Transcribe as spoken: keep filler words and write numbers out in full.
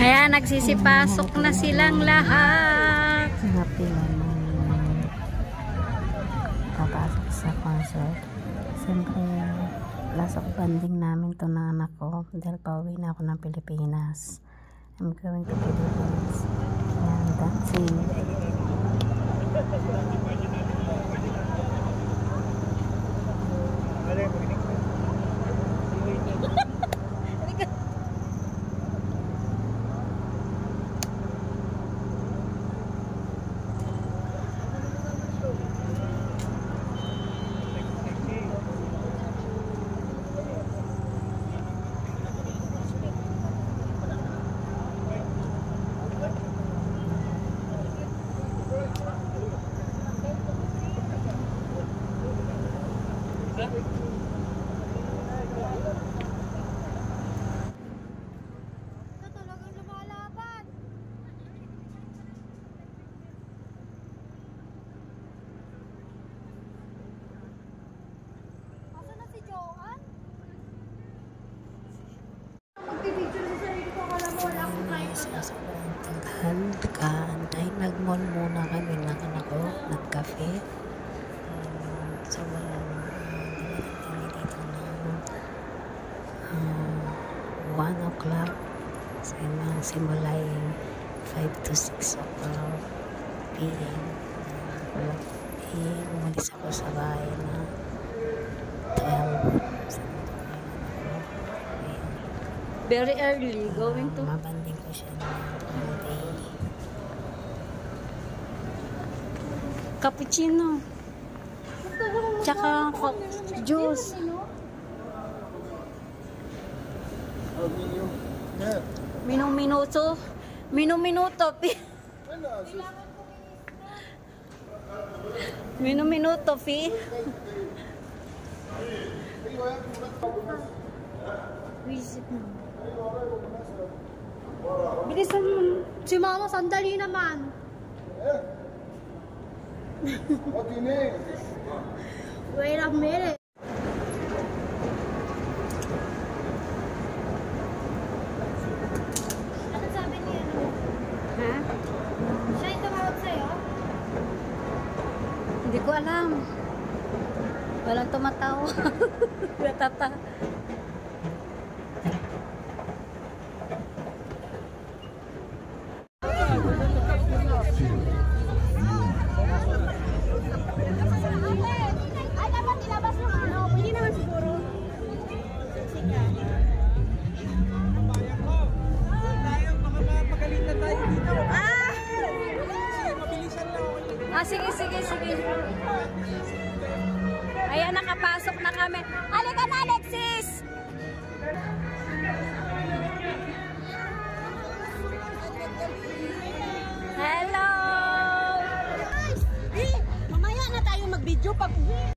Kaya nagsisipasok na silang lahat. Happy naman papasok sa concert. Siyempre, last of banding namin to ng anak ko dahil pauwi na ako ng Pilipinas. I'm going to Philippines. Yan, dancing. Taghan, dahil nag-mall muna kami ng anak ko, nag-cafe. Um, so, walang uh, kami dito ng uh, one o'clock. So, yung simulay five to six o'clock p m Uh, umalis ako sa bahay na twelve. Very early, going to... Uh, mabanding ko siya na day. Cappuccino. Tsaka juice. Minu-minuto. Minu-minuto. Minu-minuto, Fi. Visit mo. Bilisan mo. Si Mama, sandali naman. What do you need? Wait a minute. Ano sabi niya? Ha? Siya yung tumawag sa'yo? Hindi ko alam. Walang tumatawa. Natata. Ah, sige, sige, sige. Ayan, nakapasok na kami. Halika na, Alexis! Hello! Eh, mamaya na tayo mag-video pag uwi.